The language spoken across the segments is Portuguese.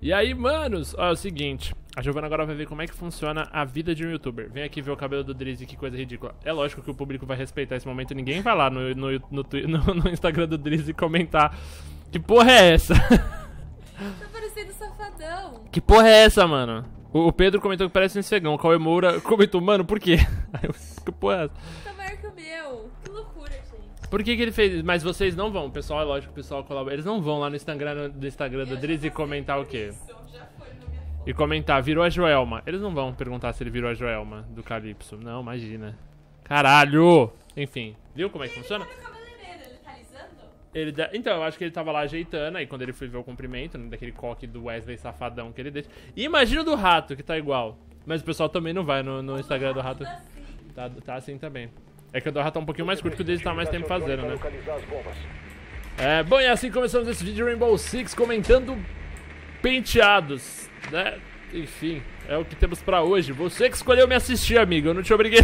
E aí, manos, ó, é o seguinte. A Giovana agora vai ver como é que funciona a vida de um youtuber. Vem aqui ver o cabelo do Drizzy, que coisa ridícula. É lógico que o público vai respeitar esse momento. Ninguém vai lá no Instagram do Drizzy comentar: que porra é essa? Tá parecendo safadão. Que porra é essa, mano? O Pedro comentou que parece um cegão. O Cauê Moura comentou: mano, por quê? Aí eu, que porra é essa? Tá maior que o meu. Que loucura, gente. Por que ele fez? Mas vocês não vão, pessoal, é lógico, o pessoal colabora. Eles não vão lá no Instagram do Drizzy comentar o quê? E comentar, virou a Joelma. Eles não vão perguntar se ele virou a Joelma do Calypso. Não, imagina. Caralho! Enfim, viu como é que funciona? Ele tá no cabeleireiro, ele tá alisando? Então, eu acho que ele tava lá ajeitando, aí quando ele foi ver o comprimento, né, daquele coque do Wesley safadão que ele deixa. E imagina o do rato, que tá igual. Mas o pessoal também não vai no Instagram do rato. Tá assim também. É que o do rato tá um pouquinho mais curto, que o dele tá mais tempo fazendo, né? Bom, e assim começamos esse vídeo de Rainbow Six comentando penteados, né? Enfim, é o que temos pra hoje. Você que escolheu me assistir, amigo, eu não te obriguei.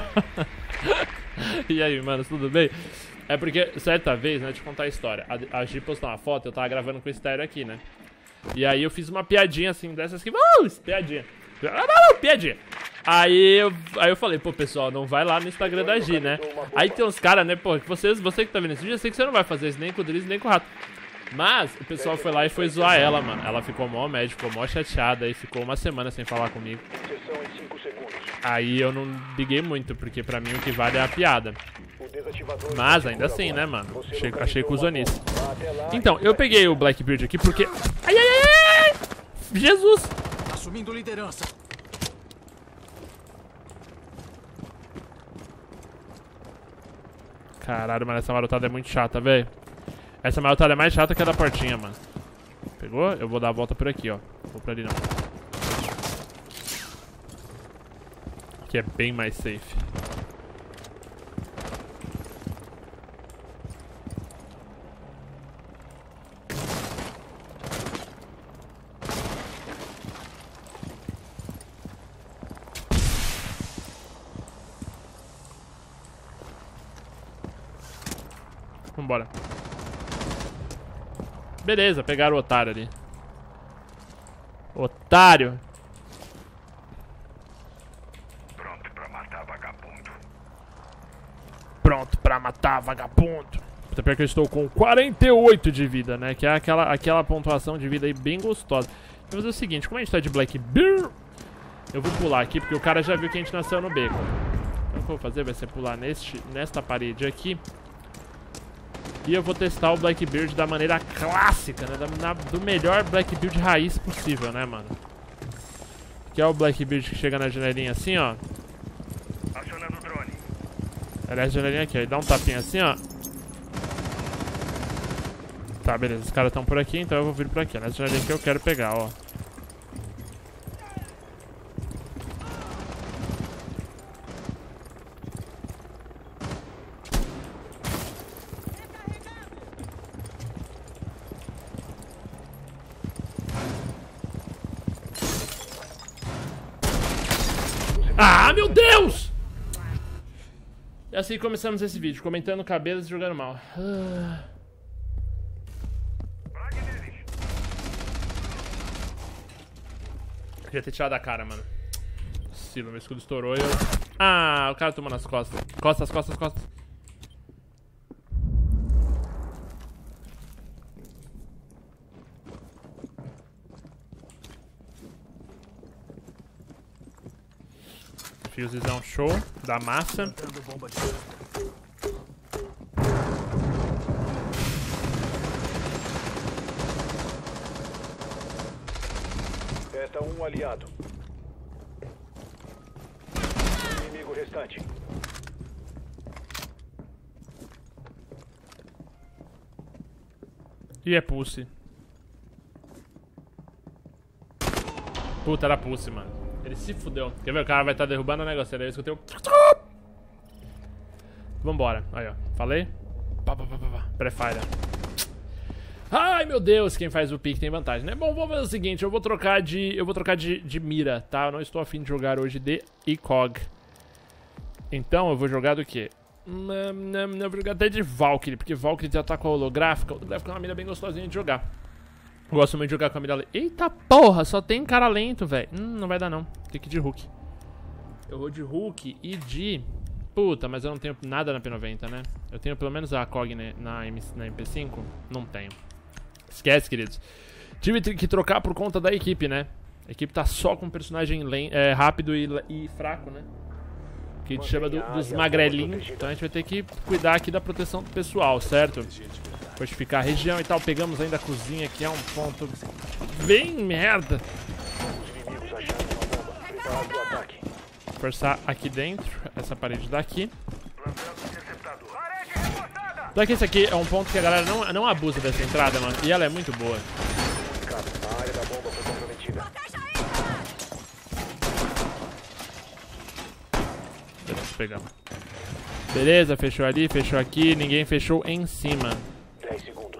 E aí, mano, tudo bem? É porque, certa vez, né, deixa eu contar a história. A Gi postou uma foto, eu tava gravando com o estéreo aqui, né? E aí eu fiz uma piadinha assim, dessas que... piadinha. Piadinha. Aí eu falei, pô, pessoal, não vai lá no Instagram da Gi, né? Aí tem uns caras, né, pô, você que tá vendo esse vídeo, eu sei que você não vai fazer isso nem com o Drizzy, nem com o Rato. Mas o pessoal foi lá e foi zoar ela, mano. Ela ficou mó média, ficou mó chateada e ficou uma semana sem falar comigo. Aí eu não liguei muito, porque pra mim o que vale é a piada. Mas ainda assim, né, mano? Achei cuzonice. Então, eu peguei o Blackbeard aqui porque... Ai, ai, ai, ai! Jesus! Assumindo liderança. Caralho, mano, essa marotada é muito chata, velho. Essa marotada é mais chata que a da portinha, mano. Pegou? Eu vou dar a volta por aqui, ó. Vou pra ali não. Aqui é bem mais safe. Vambora. Beleza, pegaram o otário ali. Otário. Pronto pra matar vagabundo. Pronto pra matar vagabundo. Até porque eu estou com 48 de vida, né? Que é aquela pontuação de vida aí bem gostosa. Vou fazer o seguinte, como a gente tá de Blackbeard, eu vou pular aqui, porque o cara já viu que a gente nasceu no beco. Então o que eu vou fazer vai ser pular nesta parede aqui. E eu vou testar o Blackbeard da maneira clássica, né? Do melhor Blackbeard raiz possível, né, mano? Que é o Blackbeard que chega na janelinha assim, ó. Acionando o drone. Aliás, a janelinha aqui, ó. Ele dá um tapinha assim, ó. Tá, beleza. Os caras estão por aqui, então eu vou vir por aqui. Nessa janelinha que eu quero pegar, ó. Ah, meu Deus! E assim começamos esse vídeo, comentando cabelos e jogando mal. Queria ter tirado a cara, mano. Silo, meu escudo estourou e eu... Ah, o cara tomou nas costas. Costas, costas, costas. Fusezão show da massa. Resta um aliado. Inimigo restante. E é Pulse. Puta, era Pulse, mano. Ele se fudeu. Quer ver? O cara vai estar derrubando o negócio. Aí eu escutei o... Vambora. Aí, ó. Falei? Pré-fire. Ai, meu Deus. Quem faz o pique tem vantagem, né? Bom, vamos fazer o seguinte. Eu vou trocar de mira, tá? Eu não estou afim de jogar hoje de ECOG. Então, eu vou jogar do quê? Eu vou jogar até de Valkyrie. Porque Valkyrie já tá com a holográfica. A holográfica é uma mira bem gostosinha de jogar. Gosto muito de jogar com a mira lenta. Eita porra, só tem cara lento, velho. Não vai dar não. Tem que ir de Hulk. Eu vou de Hulk e de... Puta, mas eu não tenho nada na P90, né? Eu tenho pelo menos a COG na MP5? Não tenho. Esquece, queridos. Tive que trocar por conta da equipe, né? A equipe tá só com um personagem rápido e fraco, né? Que a gente chama dos magrelinhos. Então a gente vai ter que cuidar aqui da proteção do pessoal, certo? Fortificar a região e tal. Pegamos ainda a cozinha, que é um ponto bem merda. Forçar aqui dentro, essa parede daqui. Só que esse aqui é um ponto que a galera não abusa dessa entrada, mano. E ela é muito boa. A área da bomba foi comprometida. Beleza, pegamos. Beleza, fechou ali, fechou aqui. Ninguém fechou em cima. 10 segundos.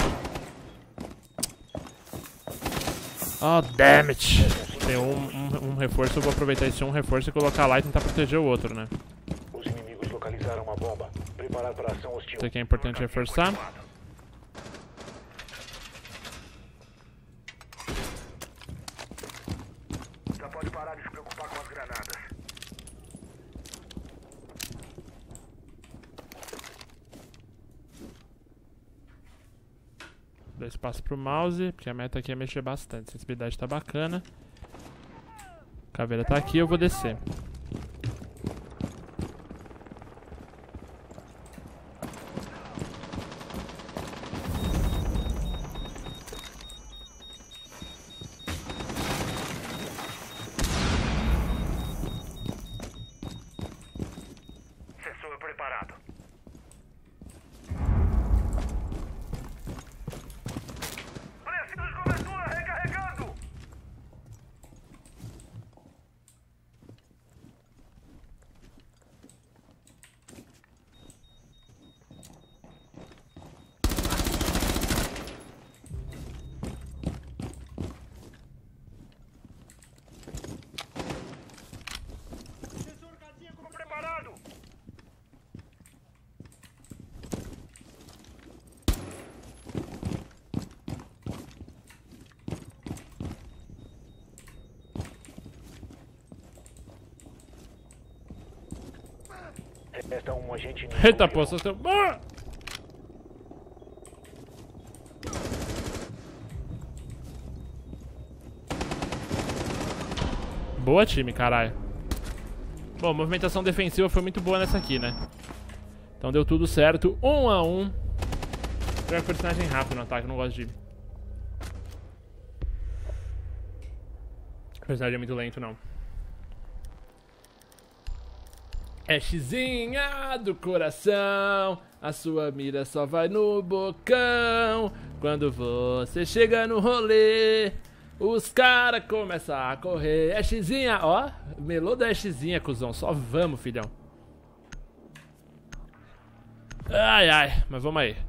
Oh, damn it. Tem um reforço, eu vou aproveitar esse um reforço e colocar lá e tentar proteger o outro, né? Os inimigos localizaram uma bomba. Preparar para ação hostil. Isso aqui é importante reforçar. Já pode parar de se preocupar com as granadas. Dá espaço pro mouse, porque a meta aqui é mexer bastante. A sensibilidade tá bacana. Caveira tá aqui, eu vou descer. Sensor preparado. Preciso de cobertura, recarregando. Sensor cardíaco preparado. Resta um agente inimigo. Eita, pô, só seu... Ah! Boa, time, caralho. Bom, a movimentação defensiva foi muito boa nessa aqui, né? Então deu tudo certo. 1 a 1. Jogar personagem rápido no ataque, não gosto de... O personagem é muito lento, não. Ashzinha do coração, a sua mira só vai no bocão. Quando você chega no rolê, os caras começam a correr. Ashzinha, ó, melô da Ashzinha, cuzão. Só vamos, filhão. Ai, ai, mas vamos aí.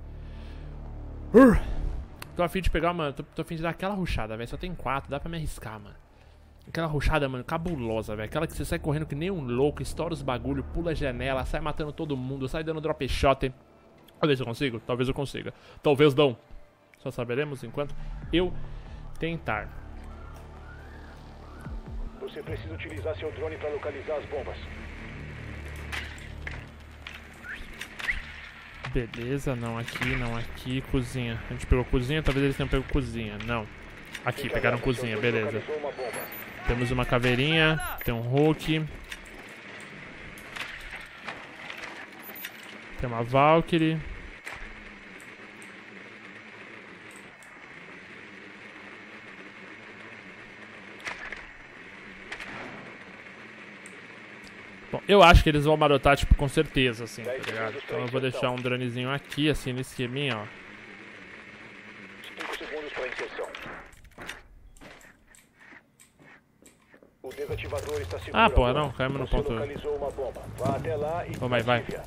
Tô a fim de pegar uma... Tô a fim de dar aquela rushada, velho. Só tem 4, dá pra me arriscar, mano. Aquela rushada, mano, cabulosa, velho. Aquela que você sai correndo que nem um louco, estoura os bagulho, pula a janela, sai matando todo mundo, sai dando drop shot. Talvez eu consiga, talvez eu consiga. Talvez não. Só saberemos enquanto eu tentar. Você precisa utilizar seu drone para localizar as bombas. Beleza, não aqui, cozinha. A gente pegou cozinha, talvez eles tenham pego cozinha. Não. Aqui, pegaram cozinha, beleza. Temos uma caveirinha, tem um Hulk. Tem uma Valkyrie. Bom, eu acho que eles vão marotar, tipo, com certeza, assim, tá ligado? Então eu vou deixar um dronezinho aqui, assim, no esqueminha, ó. 5 segundos para inserção. O desativador está seguro. Ah, porra, não, caímos no Você ponto. localizou uma bomba. Vá até lá e Vamos aí, vai. ative-a.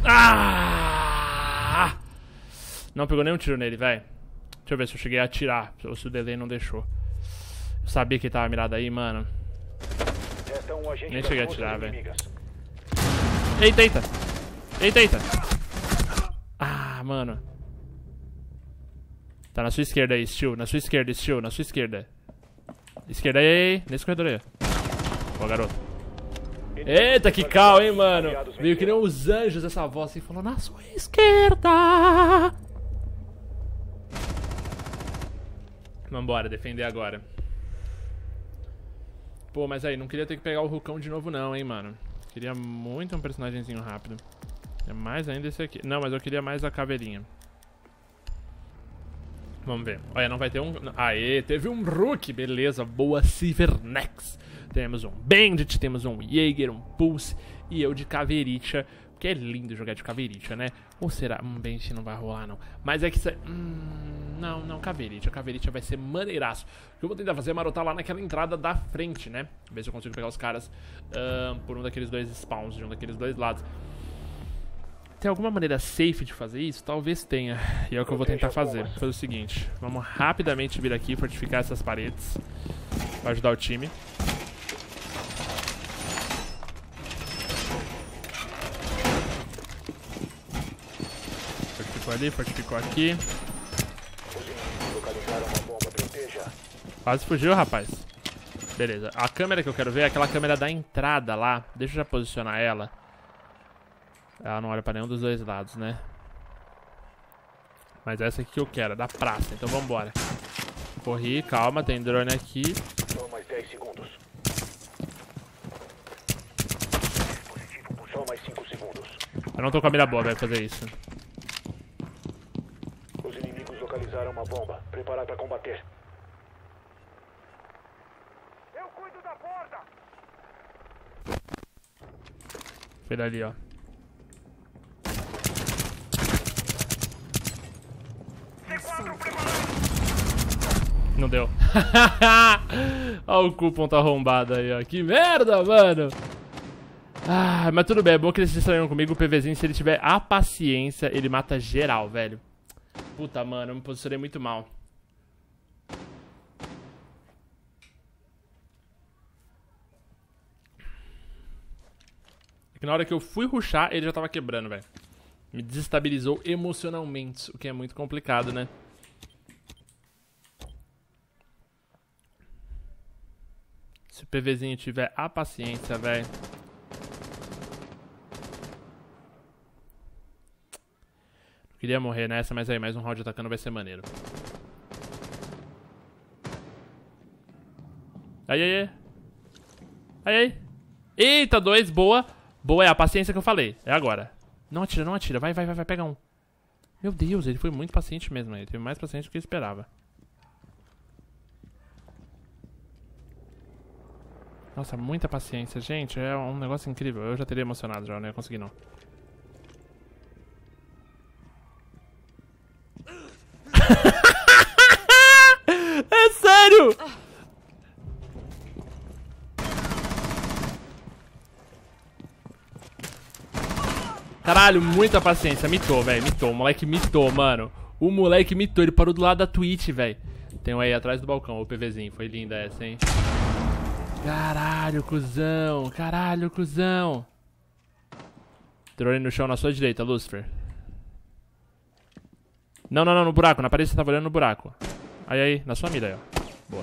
Ah! Não pegou nenhum tiro nele, velho. Deixa eu ver se eu cheguei a atirar. Ou se o delay não deixou. Eu sabia que ele tava mirado aí, mano. Nem cheguei a atirar, velho. Eita, eita. Eita, eita. Ah, mano. Tá na sua esquerda aí, Steel. Na sua esquerda, Steel. Na sua esquerda. Esquerda aí. Nesse corredor aí. Boa, garoto. Eita, que cal, hein, mano. Veio que nem os anjos essa voz assim. Falou, na sua esquerda. Vambora, defender agora. Pô, mas aí, não queria ter que pegar o Rucão de novo não, hein, mano. Queria muito um personagemzinho rápido. É mais ainda esse aqui. Não, mas eu queria mais a caveirinha. Vamos ver. Olha, não vai ter um... Aê, teve um Rook. Beleza, boa Cybernex. Temos um Bandit, temos um Jaeger, um Pulse e eu de Caveiricha. Porque é lindo jogar de Caveiricha, né? Ou será? Bandit não vai rolar, não. Mas é que... Não, Caveiricha. Caveiricha vai ser maneiraço. O que eu vou tentar fazer é marotar lá naquela entrada da frente, né? Ver se eu consigo pegar os caras por um daqueles dois spawns, de um daqueles dois lados. Tem alguma maneira safe de fazer isso? Talvez tenha. E é o que eu vou tentar fazer. Vou fazer o seguinte. Vamos rapidamente vir aqui e fortificar essas paredes. Pra ajudar o time. Fortificou ali, fortificou aqui. Quase fugiu, rapaz. Beleza. A câmera que eu quero ver é aquela câmera da entrada lá. Deixa eu já posicionar ela. Ela não olha pra nenhum dos dois lados, né? Mas essa aqui que eu quero, da praça. Então vambora. Corri, calma, tem drone aqui. Só mais 10 segundos. Só mais 5 segundos. Eu não tô com a mira boa, vai fazer isso. Os inimigos localizaram uma bomba. Preparar pra combater. Eu cuido da porta! Foi ali, ó. Não deu. Olha o cupom tá arrombado aí, ó. Que merda, mano. Ah, mas tudo bem. É bom que eles se distraíram comigo. O PVzinho, se ele tiver a paciência, ele mata geral, velho. Puta, mano. Eu me posicionei muito mal. Porque na hora que eu fui rushar, ele já tava quebrando, velho. Me desestabilizou emocionalmente, o que é muito complicado, né? Se o PVzinho tiver a paciência, velho. Não queria morrer nessa, mas aí, mais um round atacando vai ser maneiro. Aí, aí, aí. Aí, aí. Eita, 2, boa. Boa, é a paciência que eu falei. É agora. Não atira, não atira. Vai, pega um. Meu Deus, ele foi muito paciente mesmo. Ele teve mais paciente do que eu esperava. Nossa, muita paciência, gente. É um negócio incrível. Eu já teria emocionado, já não ia conseguir, não. É sério! Caralho, muita paciência. Mitou, velho. Mitou. O moleque mitou, mano. O moleque mitou. Ele parou do lado da Twitch, velho. Tem um aí atrás do balcão, o PVzinho. Foi linda essa, hein? Caralho, cuzão. Caralho, cuzão. Drone no chão na sua direita, Lucifer. Não, no buraco. Na parede você tava olhando no buraco. Aí, na sua mira aí, ó. Boa.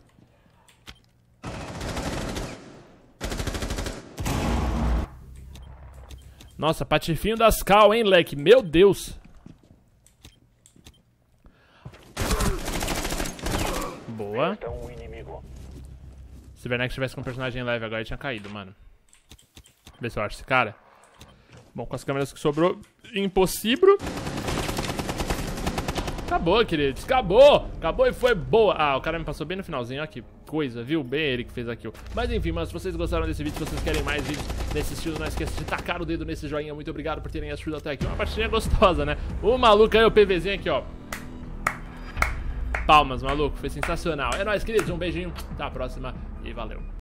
Nossa, patifinho das cal, hein, leque? Meu Deus. Boa. Se o Cybernex tivesse com um personagem leve agora, ele tinha caído, mano. Vê se eu acho esse cara. Bom, com as câmeras que sobrou, impossível. Acabou, queridos. Acabou. Acabou e foi boa. Ah, o cara me passou bem no finalzinho. Olha que coisa, viu? Bem ele que fez aquilo. Mas enfim, mano, se vocês gostaram desse vídeo, se vocês querem mais vídeos nesse estilo, não esqueça de tacar o dedo nesse joinha. Muito obrigado por terem assistido até aqui. Uma partidinha gostosa, né? O maluco aí, o PVzinho aqui, ó. Palmas, maluco. Foi sensacional. É nóis, queridos. Um beijinho. Até a próxima e valeu.